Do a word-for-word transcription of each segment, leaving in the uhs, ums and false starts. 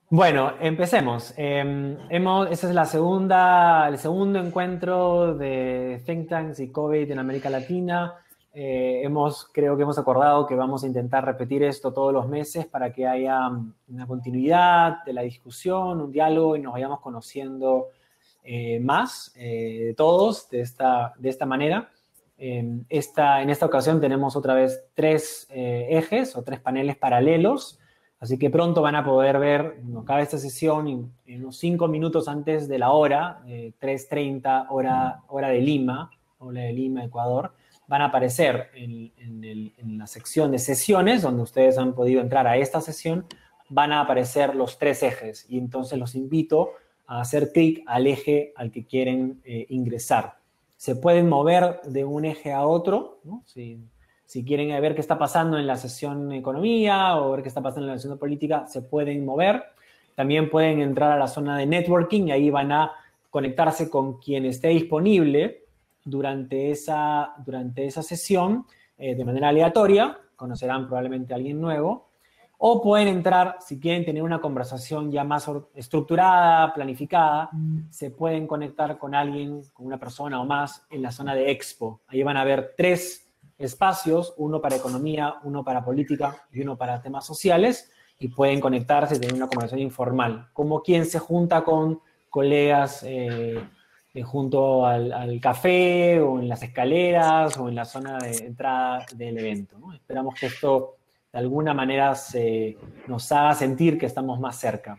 Bueno, empecemos. Eh, hemos, esa es la segunda, el segundo encuentro de Think Tanks y COVID en América Latina. Eh, hemos, creo que hemos acordado que vamos a intentar repetir esto todos los meses para que haya una continuidad de la discusión, un diálogo y nos vayamos conociendo eh, más eh, de todos de esta, de esta manera. Eh, esta, en esta ocasión tenemos otra vez tres eh, ejes o tres paneles paralelos. Así que pronto van a poder ver, bueno, cada esta sesión en, en unos cinco minutos antes de la hora, eh, tres treinta hora, hora de Lima, hora de Lima, Ecuador, van a aparecer en, en, el, en la sección de sesiones, donde ustedes han podido entrar a esta sesión, van a aparecer los tres ejes. Y entonces los invito a hacer clic al eje al que quieren eh, ingresar. Se pueden mover de un eje a otro, ¿no? Si, Si quieren ver qué está pasando en la sesión de economía o ver qué está pasando en la sesión de política, se pueden mover. También pueden entrar a la zona de networking y ahí van a conectarse con quien esté disponible durante esa, durante esa sesión eh, de manera aleatoria. Conocerán probablemente a alguien nuevo. O pueden entrar, si quieren tener una conversación ya más estructurada, planificada, se pueden conectar con alguien, con una persona o más en la zona de Expo. Ahí van a ver tres espacios, uno para economía, uno para política y uno para temas sociales, y pueden conectarse y tener una conversación informal, como quien se junta con colegas eh, eh, junto al, al café o en las escaleras o en la zona de entrada del evento, ¿no? Esperamos que esto de alguna manera se, nos haga sentir que estamos más cerca.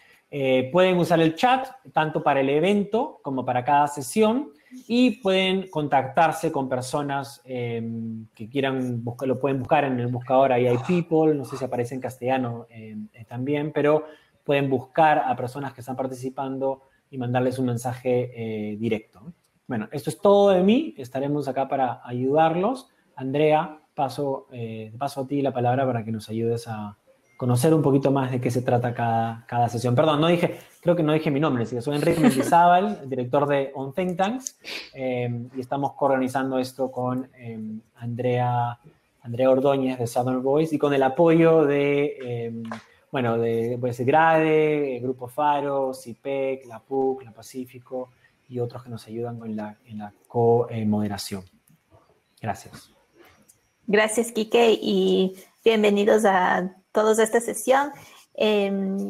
Eh, pueden usar el chat tanto para el evento como para cada sesión y pueden contactarse con personas eh, que quieran buscar, lo pueden buscar en el buscador, ahí hay People, no sé si aparece en castellano eh, eh, también, pero pueden buscar a personas que están participando y mandarles un mensaje eh, directo. Bueno, esto es todo de mí, estaremos acá para ayudarlos. Andrea, paso, eh, paso a ti la palabra para que nos ayudes a conocer un poquito más de qué se trata cada, cada sesión. Perdón, no dije, creo que no dije mi nombre, ¿sí? Soy Enrique Mendizábal, director de On Think Tanks, eh, y estamos coorganizando esto con eh, Andrea, Andrea Ordóñez de Southern Voice y con el apoyo de, eh, bueno, de pues, GRADE, Grupo Faro, CIPEC, la P U C, la Pacífico y otros que nos ayudan en la, en la co-moderación. Gracias. Gracias, Quique, y bienvenidos a todos a esta sesión. Eh,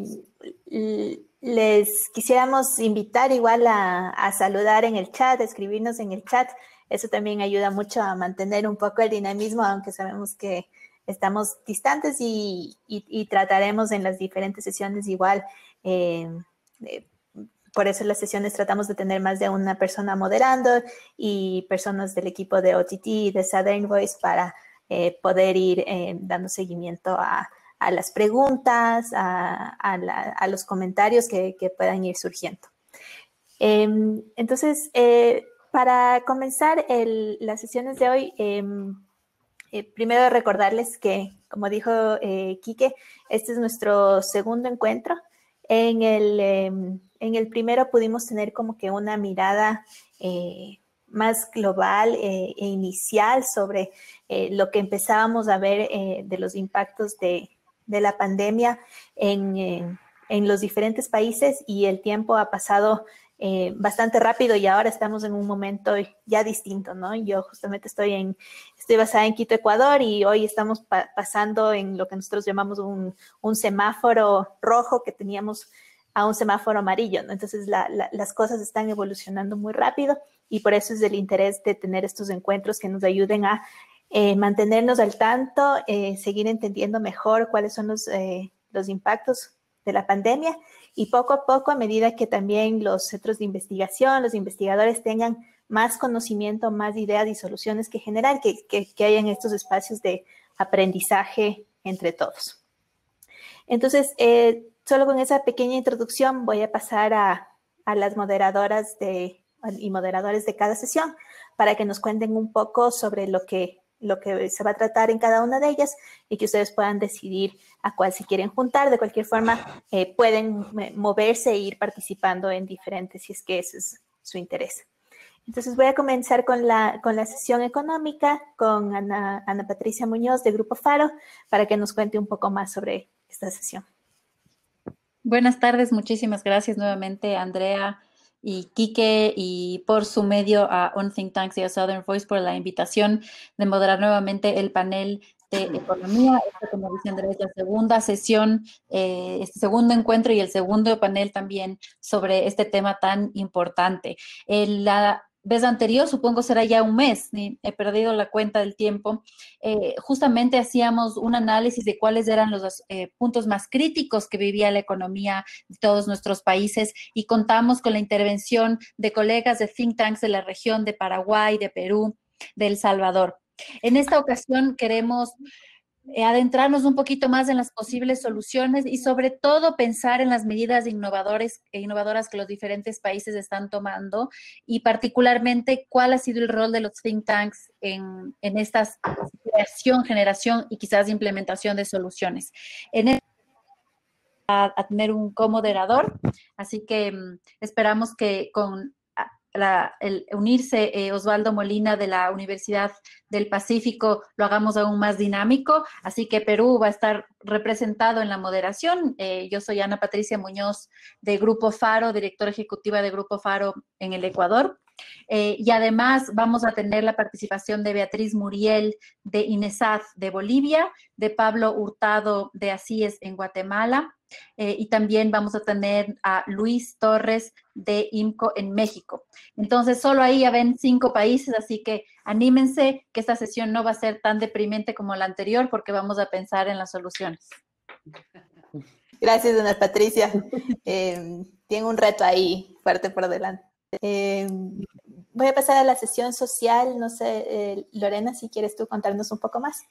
les quisiéramos invitar igual a, a saludar en el chat, a escribirnos en el chat. Eso también ayuda mucho a mantener un poco el dinamismo, aunque sabemos que estamos distantes y, y, y trataremos en las diferentes sesiones igual. Eh, eh, Por eso en las sesiones tratamos de tener más de una persona moderando y personas del equipo de O T T y de Southern Voice para eh, poder ir eh, dando seguimiento a, a las preguntas, a, a, la, a los comentarios que, que, puedan ir surgiendo. Eh, entonces, eh, para comenzar el, las sesiones de hoy, eh, eh, primero recordarles que, como dijo eh, Quique, este es nuestro segundo encuentro. En el, eh, en el primero pudimos tener como que una mirada eh, más global eh, e inicial sobre eh, lo que empezábamos a ver eh, de los impactos de, de la pandemia en, en, en los diferentes países, y el tiempo ha pasado eh, bastante rápido y ahora estamos en un momento ya distinto, ¿no? Yo justamente estoy en, estoy basada en Quito, Ecuador, y hoy estamos pa pasando en lo que nosotros llamamos un, un semáforo rojo que teníamos a un semáforo amarillo, ¿no? Entonces la, la, las cosas están evolucionando muy rápido, y por eso es el interés de tener estos encuentros que nos ayuden a eh, mantenernos al tanto, eh, seguir entendiendo mejor cuáles son los, eh, los impactos de la pandemia, y poco a poco, a medida que también los centros de investigación, los investigadores tengan más conocimiento, más ideas y soluciones que generar, que, que, que hayan estos espacios de aprendizaje entre todos. Entonces, eh, solo con esa pequeña introducción voy a pasar a, a las moderadoras de, y moderadores de cada sesión para que nos cuenten un poco sobre lo que, lo que se va a tratar en cada una de ellas, y que ustedes puedan decidir a cuál se quieren juntar. De cualquier forma, eh, pueden moverse e ir participando en diferentes si es que ese es su interés. Entonces voy a comenzar con la, con la sesión económica con Ana, Ana Patricia Muñoz de Grupo Faro para que nos cuente un poco más sobre esta sesión. Buenas tardes, muchísimas gracias nuevamente, Andrea y Quique, y por su medio a On Think Tanks y a Southern Voice por la invitación de moderar nuevamente el panel de economía. Esta, como dice Andrea, es la segunda sesión, eh, este segundo encuentro y el segundo panel también sobre este tema tan importante. El, la vez anterior, supongo será ya un mes, ni he perdido la cuenta del tiempo, eh, justamente hacíamos un análisis de cuáles eran los eh, puntos más críticos que vivía la economía de todos nuestros países y contamos con la intervención de colegas de think tanks de la región de Paraguay, de Perú, de El Salvador. En esta ocasión queremos eh, adentrarnos un poquito más en las posibles soluciones y sobre todo pensar en las medidas innovadores, e innovadoras que los diferentes países están tomando y particularmente cuál ha sido el rol de los think tanks en, en esta creación, generación y quizás implementación de soluciones. En el, a, a tener un comoderador, así que um, esperamos que con La, el unirse eh, Osvaldo Molina de la Universidad del Pacífico lo hagamos aún más dinámico, así que Perú va a estar representado en la moderación. Eh, yo soy Ana Patricia Muñoz de Grupo Faro, directora ejecutiva de Grupo Faro en el Ecuador. Eh, y además vamos a tener la participación de Beatriz Muriel de INESAD de Bolivia, de Pablo Hurtado de ACIES en Guatemala, eh, y también vamos a tener a Luis Torres de IMCO en México. Entonces, solo ahí ya ven cinco países, así que anímense que esta sesión no va a ser tan deprimente como la anterior porque vamos a pensar en las soluciones. Gracias, Ana Patricia. Eh, tiene un reto ahí fuerte por delante. Eh, voy a pasar a la sesión social. No sé, eh, Lorena, si quieres tú contarnos un poco más.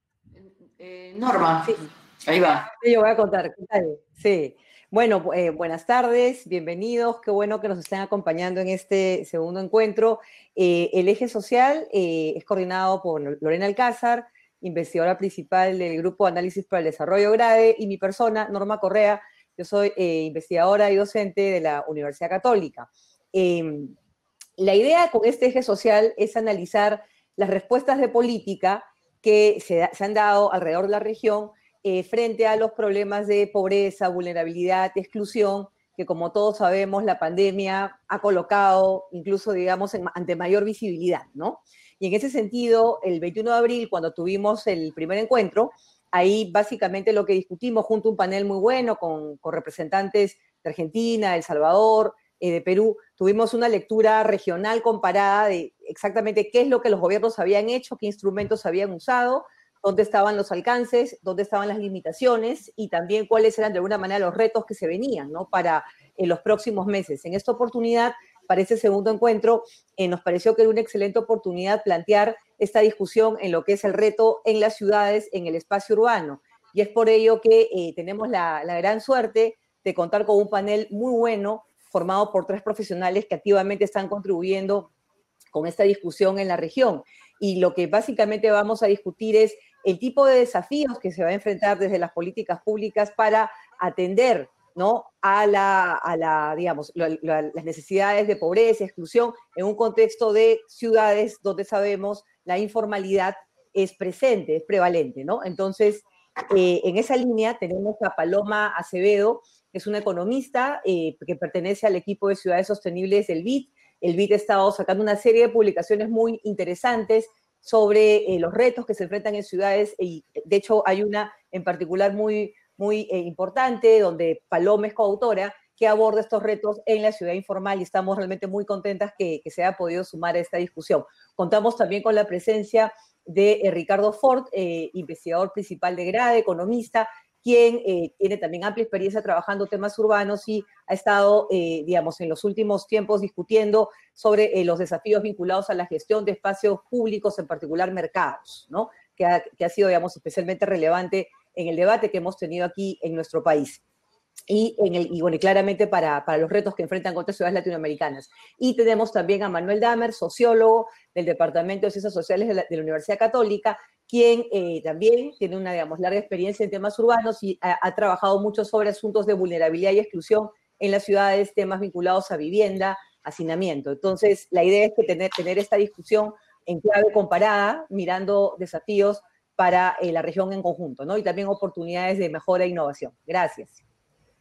Eh, Norma, sí. Ahí va. Sí, yo voy a contar. Sí. Bueno, eh, buenas tardes, bienvenidos. Qué bueno que nos estén acompañando en este segundo encuentro. Eh, el eje social eh, es coordinado por Lorena Alcázar, investigadora principal del Grupo de Análisis para el Desarrollo GRADE, y mi persona, Norma Correa. Yo soy eh, investigadora y docente de la Universidad Católica. Eh, la idea con este eje social es analizar las respuestas de política que se, da, se han dado alrededor de la región eh, frente a los problemas de pobreza, vulnerabilidad, exclusión, que como todos sabemos la pandemia ha colocado incluso, digamos, en, ante mayor visibilidad, ¿no? Y en ese sentido, el veintiuno de abril, cuando tuvimos el primer encuentro, ahí básicamente lo que discutimos junto a un panel muy bueno con, con representantes de Argentina, El Salvador, eh, de Perú, tuvimos una lectura regional comparada de exactamente qué es lo que los gobiernos habían hecho, qué instrumentos habían usado, dónde estaban los alcances, dónde estaban las limitaciones y también cuáles eran de alguna manera los retos que se venían, ¿no?, para eh, los próximos meses. En esta oportunidad, para este segundo encuentro, eh, nos pareció que era una excelente oportunidad plantear esta discusión en lo que es el reto en las ciudades, en el espacio urbano. Y es por ello que eh, tenemos la, la gran suerte de contar con un panel muy bueno, formado por tres profesionales que activamente están contribuyendo con esta discusión en la región. Y lo que básicamente vamos a discutir es el tipo de desafíos que se va a enfrentar desde las políticas públicas para atender, ¿no?, a, la, a la, digamos, la, la, las necesidades de pobreza, exclusión, en un contexto de ciudades donde sabemos la informalidad es presente, es prevalente, ¿no? Entonces, eh, en esa línea tenemos a Paloma Acevedo, que es una economista eh, que pertenece al equipo de Ciudades Sostenibles del B I D. El B I D ha estado sacando una serie de publicaciones muy interesantes sobre eh, los retos que se enfrentan en ciudades, y de hecho hay una en particular muy, muy eh, importante, donde Paloma es coautora, que aborda estos retos en la ciudad informal, y estamos realmente muy contentas que, que se haya podido sumar a esta discusión. Contamos también con la presencia de eh, Ricardo Ford, eh, investigador principal de GRADE, economista, quien eh, tiene también amplia experiencia trabajando temas urbanos y ha estado, eh, digamos, en los últimos tiempos discutiendo sobre eh, los desafíos vinculados a la gestión de espacios públicos, en particular mercados, ¿no?, que ha, que ha sido, digamos, especialmente relevante en el debate que hemos tenido aquí en nuestro país. Y, en el, y bueno, y claramente para, para los retos que enfrentan otras ciudades latinoamericanas. Y tenemos también a Manuel Damer, sociólogo del Departamento de Ciencias Sociales de la, de la Universidad Católica, quien eh, también tiene una, digamos, larga experiencia en temas urbanos y ha, ha trabajado mucho sobre asuntos de vulnerabilidad y exclusión en las ciudades, temas vinculados a vivienda, hacinamiento. Entonces, la idea es que tener, tener esta discusión en clave comparada, mirando desafíos para eh, la región en conjunto, ¿no?, y también oportunidades de mejora e innovación. Gracias.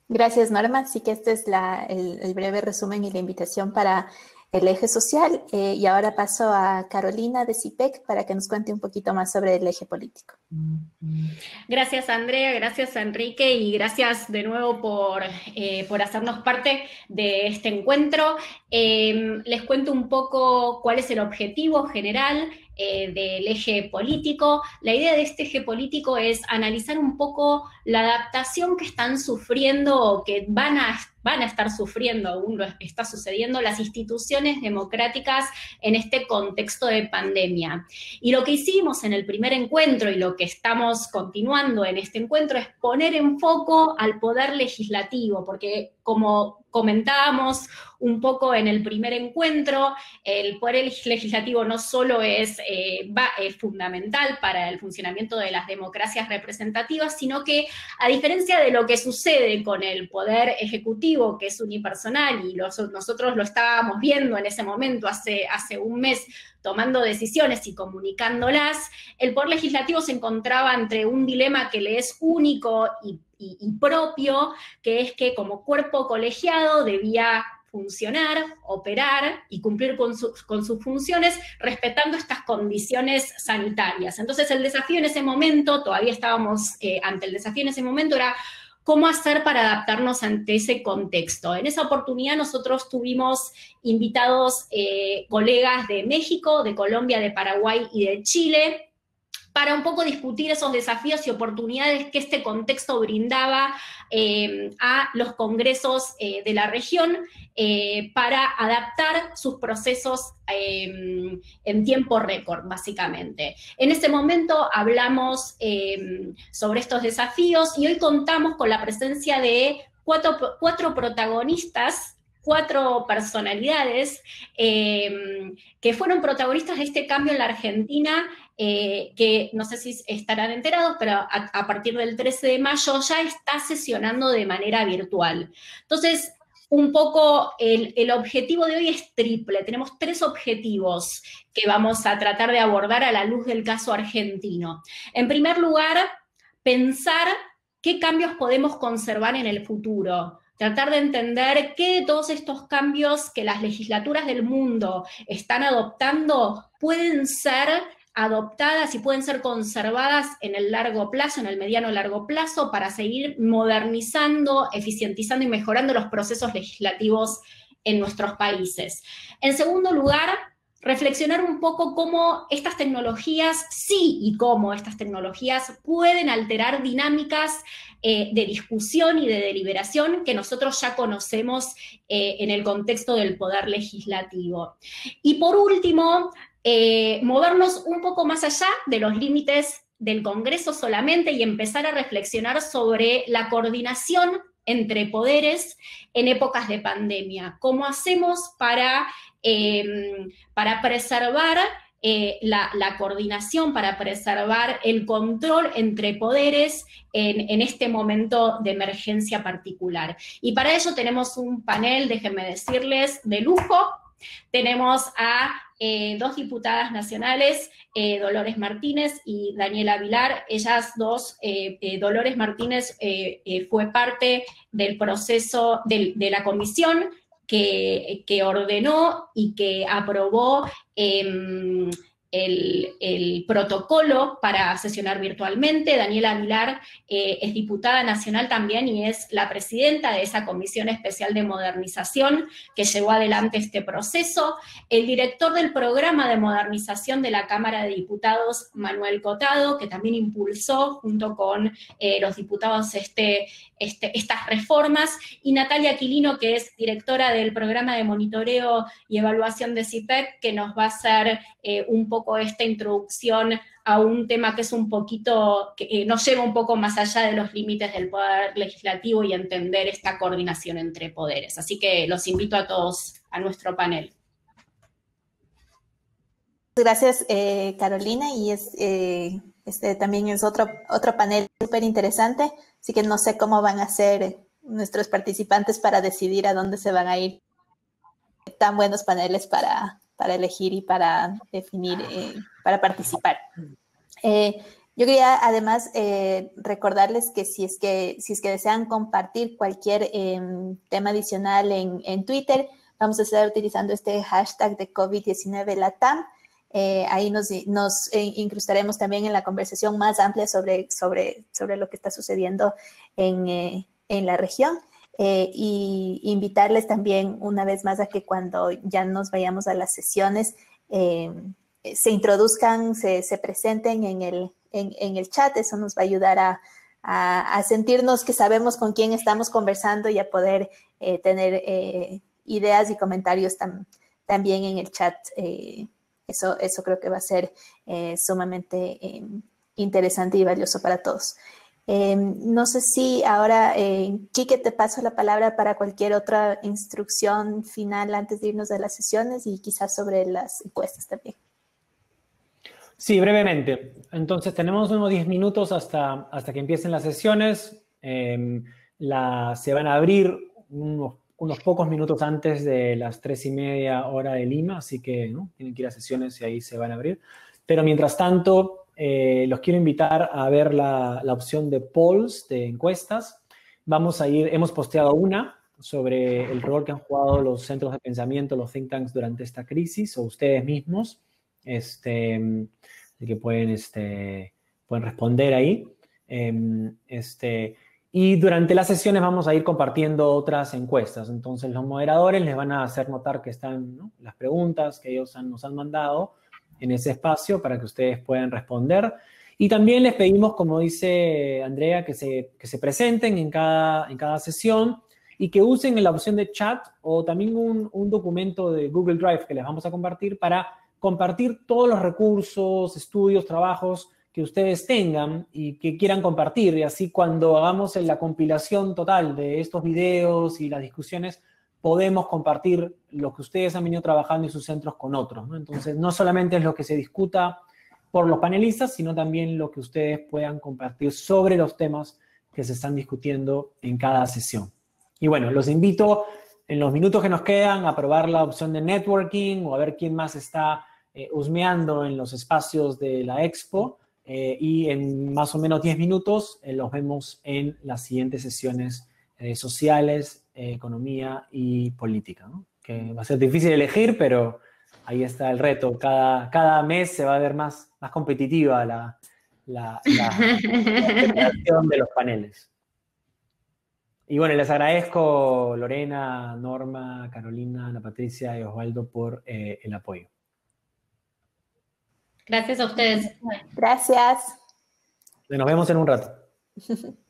Gracias, Norma. Así que este es la, el, el breve resumen y la invitación para el eje social. Eh, y ahora paso a Carolina de C I P E C para que nos cuente un poquito más sobre el eje político. Gracias, Andrea, gracias, Enrique, y gracias de nuevo por, eh, por hacernos parte de este encuentro. Eh, les cuento un poco cuál es el objetivo general eh, del eje político. La idea de este eje político es analizar un poco la adaptación que están sufriendo o que van a van a estar sufriendo, aún lo está sucediendo, las instituciones democráticas en este contexto de pandemia. Y lo que hicimos en el primer encuentro y lo que estamos continuando en este encuentro es poner en foco al poder legislativo, porque como comentábamos un poco en el primer encuentro, el poder legislativo no solo es, eh, va, es fundamental para el funcionamiento de las democracias representativas, sino que a diferencia de lo que sucede con el poder ejecutivo, que es unipersonal, y los, nosotros lo estábamos viendo en ese momento, hace, hace un mes, tomando decisiones y comunicándolas, el poder legislativo se encontraba entre un dilema que le es único y, y, y propio, que es que como cuerpo colegiado debía funcionar, operar y cumplir con, su, con sus funciones respetando estas condiciones sanitarias. Entonces el desafío en ese momento, todavía estábamos eh, ante el desafío en ese momento, era cómo hacer para adaptarnos ante ese contexto. En esa oportunidad nosotros tuvimos invitados eh, colegas de México, de Colombia, de Paraguay y de Chile, para un poco discutir esos desafíos y oportunidades que este contexto brindaba eh, a los congresos eh, de la región eh, para adaptar sus procesos eh, en tiempo récord, básicamente. En ese momento hablamos eh, sobre estos desafíos y hoy contamos con la presencia de cuatro, cuatro protagonistas, cuatro personalidades eh, que fueron protagonistas de este cambio en la Argentina, eh, que no sé si estarán enterados, pero a, a partir del trece de mayo ya está sesionando de manera virtual. Entonces, un poco el, el objetivo de hoy es triple. Tenemos tres objetivos que vamos a tratar de abordar a la luz del caso argentino. En primer lugar, pensar qué cambios podemos conservar en el futuro. Tratar de entender qué de todos estos cambios que las legislaturas del mundo están adoptando pueden ser adoptadas y pueden ser conservadas en el largo plazo, en el mediano largo plazo, para seguir modernizando, eficientizando y mejorando los procesos legislativos en nuestros países. En segundo lugar, reflexionar un poco cómo estas tecnologías, sí y cómo estas tecnologías pueden alterar dinámicas eh, de discusión y de deliberación que nosotros ya conocemos eh, en el contexto del poder legislativo. Y por último, eh, movernos un poco más allá de los límites del Congreso solamente y empezar a reflexionar sobre la coordinación entre poderes en épocas de pandemia. ¿Cómo hacemos para, eh, para preservar eh, la, la coordinación, para preservar el control entre poderes en, en este momento de emergencia particular? Y para ello tenemos un panel, déjenme decirles, de lujo. Tenemos a eh, dos diputadas nacionales, eh, Dolores Martínez y Daniela Vilar. Ellas dos, eh, eh, Dolores Martínez eh, eh, fue parte del proceso de, de la comisión que, que ordenó y que aprobó eh, El, el protocolo para sesionar virtualmente. Daniela Vilar eh, es diputada nacional también y es la presidenta de esa Comisión Especial de Modernización que llevó adelante este proceso. El director del programa de modernización de la Cámara de Diputados, Manuel Cotado, que también impulsó junto con eh, los diputados este, este, estas reformas, y Natalia Aquilino, que es directora del programa de monitoreo y evaluación de C I P E C, que nos va a hacer eh, un poco esta introducción a un tema que es un poquito, que eh, nos lleva un poco más allá de los límites del poder legislativo y entender esta coordinación entre poderes. Así que los invito a todos a nuestro panel. Gracias, eh, Carolina, y es, eh, este también es otro, otro panel súper interesante, así que no sé cómo van a ser nuestros participantes para decidir a dónde se van a ir. Tan buenos paneles para, para elegir y para definir, eh, para participar. Eh, Yo quería además eh, recordarles que si es que, si es que desean compartir cualquier eh, tema adicional en, en Twitter, vamos a estar utilizando este hashtag de COVID diecinueve Latam. Eh, ahí nos, nos eh, incrustaremos también en la conversación más amplia sobre, sobre, sobre lo que está sucediendo en, eh, en la región. Eh, y invitarles también una vez más a que cuando ya nos vayamos a las sesiones, eh, se introduzcan, se, se presenten en el, en, en el chat. Eso nos va a ayudar a, a, a sentirnos que sabemos con quién estamos conversando y a poder eh, tener eh, ideas y comentarios tam, también en el chat. Eh, eso, eso creo que va a ser eh, sumamente eh, interesante y valioso para todos. Eh, no sé si ahora, eh, Quique, te paso la palabra para cualquier otra instrucción final antes de irnos de las sesiones y quizás sobre las encuestas también. Sí, brevemente. Entonces, tenemos unos diez minutos hasta, hasta que empiecen las sesiones. Eh, la, se van a abrir unos, unos pocos minutos antes de las tres y media hora de Lima, así que ¿no? tienen que ir a sesiones y ahí se van a abrir. Pero mientras tanto, eh, los quiero invitar a ver la, la opción de polls, de encuestas. Vamos a ir, hemos posteado una sobre el rol que han jugado los centros de pensamiento, los think tanks durante esta crisis, o ustedes mismos. Este, que pueden, este, pueden responder ahí. Este, y durante las sesiones vamos a ir compartiendo otras encuestas. Entonces, los moderadores les van a hacer notar que están ¿no? las preguntas que ellos han, nos han mandado en ese espacio para que ustedes puedan responder. Y también les pedimos, como dice Andrea, que se, que se presenten en cada, en cada sesión y que usen la opción de chat o también un, un documento de Google Drive que les vamos a compartir para compartir todos los recursos, estudios, trabajos que ustedes tengan y que quieran compartir. Y así cuando hagamos la compilación total de estos videos y las discusiones, podemos compartir lo que ustedes han venido trabajando en sus centros con otros, ¿no? Entonces, no solamente es lo que se discuta por los panelistas, sino también lo que ustedes puedan compartir sobre los temas que se están discutiendo en cada sesión. Y bueno, los invito en los minutos que nos quedan a probar la opción de networking o a ver quién más está eh, husmeando en los espacios de la expo. Eh, y en más o menos diez minutos eh, los vemos en las siguientes sesiones eh, sociales, eh, economía y política, ¿no? Que va a ser difícil elegir, pero ahí está el reto. Cada, cada mes se va a ver más, más competitiva la, la, la, la preparación de los paneles. Y bueno, les agradezco Lorena, Norma, Carolina, Ana Patricia y Osvaldo por eh, el apoyo. Gracias a ustedes. Gracias. Nos vemos en un rato.